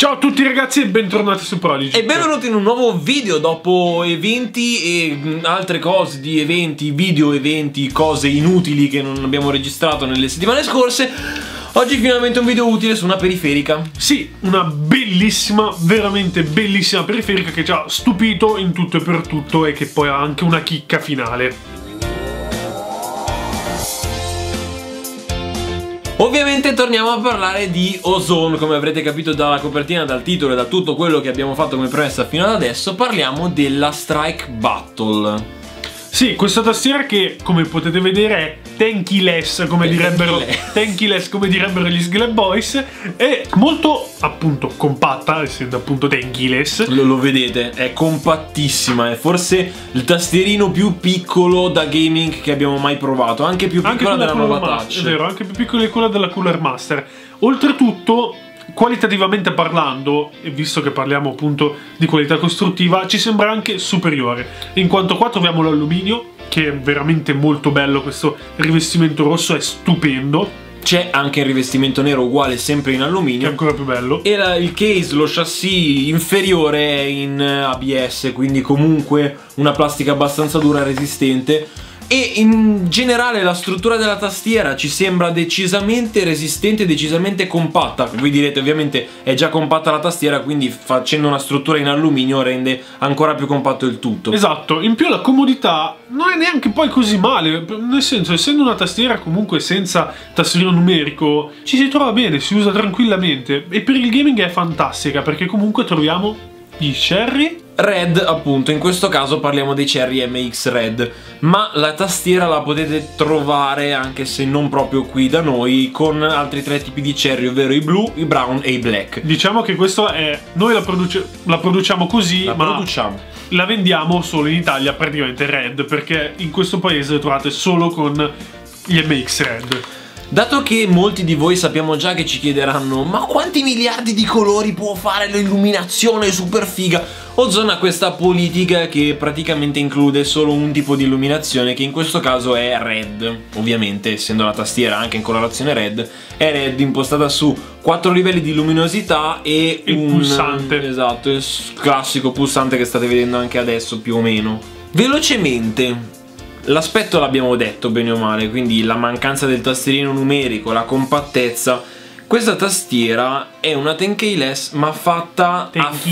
Ciao a tutti ragazzi e bentornati su Prodigy. E benvenuti in un nuovo video dopo eventi e altre cose di eventi, video eventi, cose inutili che non abbiamo registrato nelle settimane scorse. Oggi finalmente un video utile su una periferica. Sì, una bellissima, veramente bellissima periferica che ci ha stupito in tutto e per tutto e che poi ha anche una chicca finale. Ovviamente torniamo a parlare di Ozone, come avrete capito dalla copertina, dal titolo e da tutto quello che abbiamo fatto come premessa fino ad adesso. Parliamo della Strike Battle. Sì, questa tastiera che, come potete vedere, è tanky-less, come direbbero gli Sgleb Boys. È molto, appunto, compatta, essendo appunto tanky-less. Lo vedete, è compattissima, è forse il tastierino più piccolo da gaming che abbiamo mai provato, anche più piccola della nuova Touch. È vero, anche più piccola di quella della Cooler Master. Oltretutto, qualitativamente parlando, e visto che parliamo appunto di qualità costruttiva, ci sembra anche superiore, in quanto qua troviamo l'alluminio, che è veramente molto bello. Questo rivestimento rosso è stupendo. C'è anche il rivestimento nero uguale, sempre in alluminio, che è ancora più bello. E il case, lo chassis inferiore è in ABS, quindi comunque una plastica abbastanza dura e resistente. E in generale la struttura della tastiera ci sembra decisamente resistente, decisamente compatta. Voi direte ovviamente è già compatta la tastiera, quindi facendo una struttura in alluminio rende ancora più compatto il tutto. Esatto, in più la comodità non è neanche poi così male, nel senso, essendo una tastiera comunque senza tastierino numerico, ci si trova bene, si usa tranquillamente. E per il gaming è fantastica, perché comunque troviamo gli Cherry Red, appunto, in questo caso parliamo dei Cherry MX Red, ma la tastiera la potete trovare, anche se non proprio qui da noi, con altri tre tipi di cherry, ovvero i blu, i brown e i black. Diciamo che questo è... noi la produciamo così, la vendiamo solo in Italia praticamente red, perché in questo paese le trovate solo con gli MX Red. Dato che molti di voi sappiamo già che ci chiederanno ma quanti miliardi di colori può fare l'illuminazione super figa, Ozone ha questa politica che praticamente include solo un tipo di illuminazione, che in questo caso è red. Ovviamente, essendo la tastiera anche in colorazione red, è red, impostata su 4 livelli di luminosità e il pulsante. Esatto, il classico pulsante che state vedendo anche adesso più o meno. Velocemente, l'aspetto l'abbiamo detto bene o male, quindi la mancanza del tastierino numerico, la compattezza. Questa tastiera è una tanky-less, ma fatta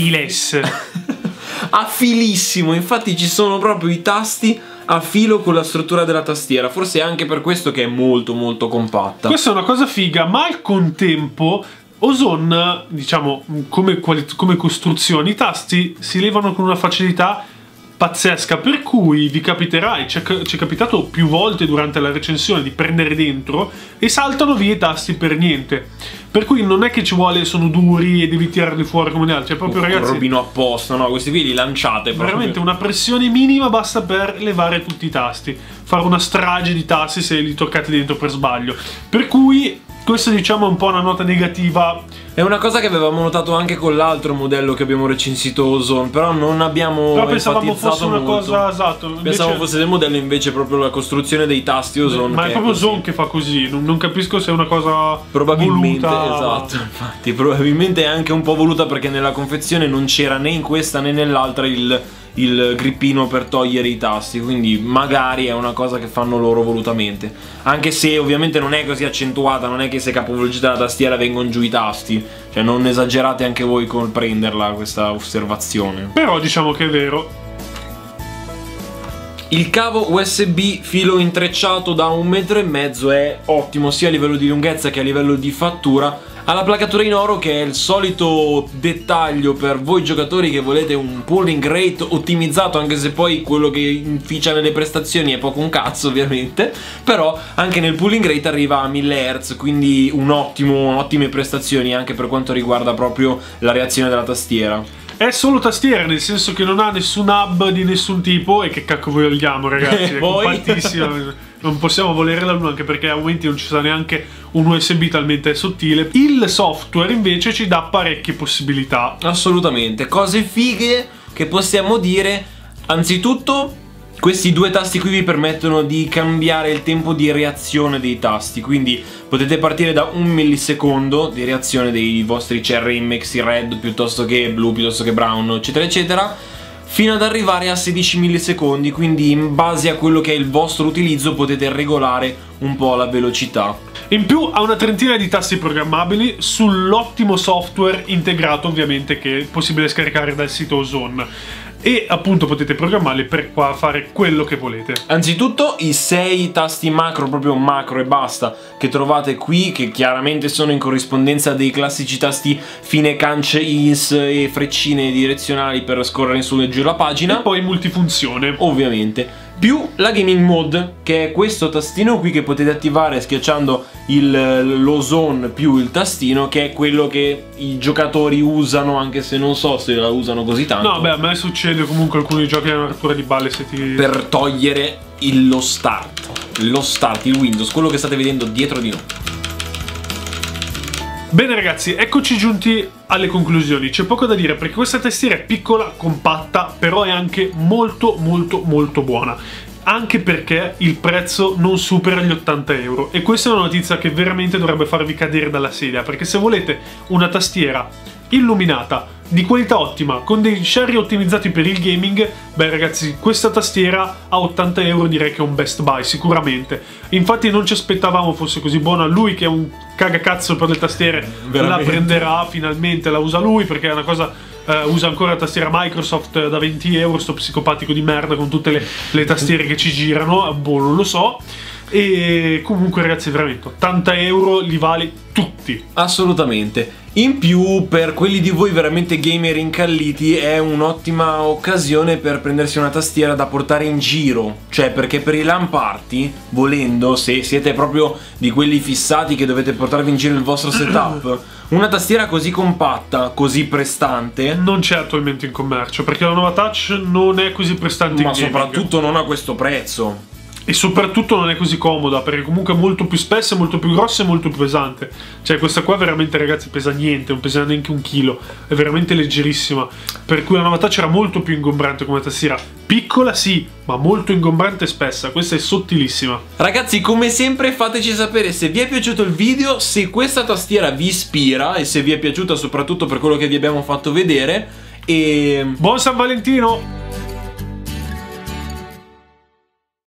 a filissimo. Infatti ci sono proprio i tasti a filo con la struttura della tastiera. Forse è anche per questo che è molto molto compatta. Questa è una cosa figa, ma al contempo Ozone, diciamo, come costruzione, i tasti si levano con una facilità pazzesca, per cui vi capiterà, e ci è capitato più volte durante la recensione, di prendere dentro e saltano via i tasti per niente. Per cui non è che ci vuole, sono duri e devi tirarli fuori come gli altri, cioè proprio ragazzi, robino apposta, no, questi qui li lanciate proprio. Veramente una pressione minima basta per levare tutti i tasti, fare una strage di tasti se li toccate dentro per sbaglio. Per cui questo, diciamo, è un po' una nota negativa. È una cosa che avevamo notato anche con l'altro modello che abbiamo recensito, Ozone, però non abbiamo pensavamo fosse una cosa, esatto, pensavo fosse del modello, invece proprio la costruzione dei tasti Ozone. Ma è proprio Ozone che fa così, non capisco se è una cosa probabilmente voluta. Esatto, infatti probabilmente è anche un po' voluta, perché nella confezione non c'era né in questa né nell'altra il grippino per togliere i tasti, quindi magari è una cosa che fanno loro volutamente, anche se ovviamente non è così accentuata, non è che se capovolgete la tastiera vengono giù i tasti, cioè non esagerate anche voi col prenderla questa osservazione. Però diciamo che è vero. Il cavo USB filo intrecciato da 1,5 m è ottimo sia a livello di lunghezza che a livello di fattura. Ha la placatura in oro, che è il solito dettaglio per voi giocatori che volete un pulling rate ottimizzato, anche se poi quello che inficia nelle prestazioni è poco un cazzo ovviamente, però anche nel pulling rate arriva a 1000 Hz, quindi ottime prestazioni anche per quanto riguarda proprio la reazione della tastiera. È solo tastiera, nel senso che non ha nessun hub di nessun tipo, e che cacchio vogliamo ragazzi, è compattissima. Non possiamo volere la luna, anche perché a momenti non ci sta neanche un USB talmente sottile. Il software invece ci dà parecchie possibilità. Assolutamente, cose fighe che possiamo dire. Anzitutto Questi due tasti qui vi permettono di cambiare il tempo di reazione dei tasti, quindi potete partire da 1 millisecondo di reazione dei vostri cherry mixi red piuttosto che blu, piuttosto che brown, eccetera eccetera, fino ad arrivare a 16 millisecondi, quindi in base a quello che è il vostro utilizzo potete regolare un po' la velocità. In più ha una trentina di tasti programmabili sull'ottimo software integrato, ovviamente, che è possibile scaricare dal sito Ozone. E appunto potete programmarli per fare quello che volete. Anzitutto i 6 tasti macro, proprio macro e basta, che trovate qui, che chiaramente sono in corrispondenza dei classici tasti fine cance, ins e freccine direzionali per scorrere in su e giù la pagina. E poi multifunzione, ovviamente. Più la gaming mode, che è questo tastino qui che potete attivare schiacciando l'Ozone più il tastino, che è quello che i giocatori usano, anche se non so se la usano così tanto. No, beh, a me succede comunque alcuni giochi hanno una rottura di balle se ti... per togliere lo start, il Windows, quello che state vedendo dietro di noi. Bene ragazzi, eccoci giunti alle conclusioni. C'è poco da dire perché questa tastiera è piccola, compatta, però è anche molto buona. Anche perché il prezzo non supera gli 80 euro. E questa è una notizia che veramente dovrebbe farvi cadere dalla sedia, perché se volete una tastiera illuminata, di qualità ottima, con dei sherry ottimizzati per il gaming, beh ragazzi, questa tastiera a 80 euro direi che è un best buy, sicuramente. Infatti non ci aspettavamo fosse così buona. Lui che è un cagacazzo per le tastiere, veramente la prenderà finalmente, la usa lui, perché è una cosa... usa ancora la tastiera Microsoft da 20 euro, sto psicopatico di merda con tutte le tastiere che ci girano, boh, non lo so. E comunque ragazzi, veramente 80 euro li vale tutti. Assolutamente. In più, per quelli di voi veramente gamer incalliti, è un'ottima occasione per prendersi una tastiera da portare in giro. Cioè, perché per i LAN party, volendo, se siete proprio di quelli fissati che dovete portarvi in giro il vostro setup, una tastiera così compatta, così prestante, non c'è attualmente in commercio, perché la nuova Touch non è così prestante, ma soprattutto non a questo prezzo. E soprattutto non è così comoda, perché comunque è molto più spessa, molto più grossa e molto più pesante. Cioè questa qua veramente ragazzi pesa niente, non pesa neanche 1 chilo, è veramente leggerissima. Per cui la nuova Touch era molto più ingombrante come tastiera. Piccola sì, ma molto ingombrante e spessa. Questa è sottilissima. Ragazzi, come sempre fateci sapere se vi è piaciuto il video, se questa tastiera vi ispira e se vi è piaciuta soprattutto per quello che vi abbiamo fatto vedere. E buon San Valentino!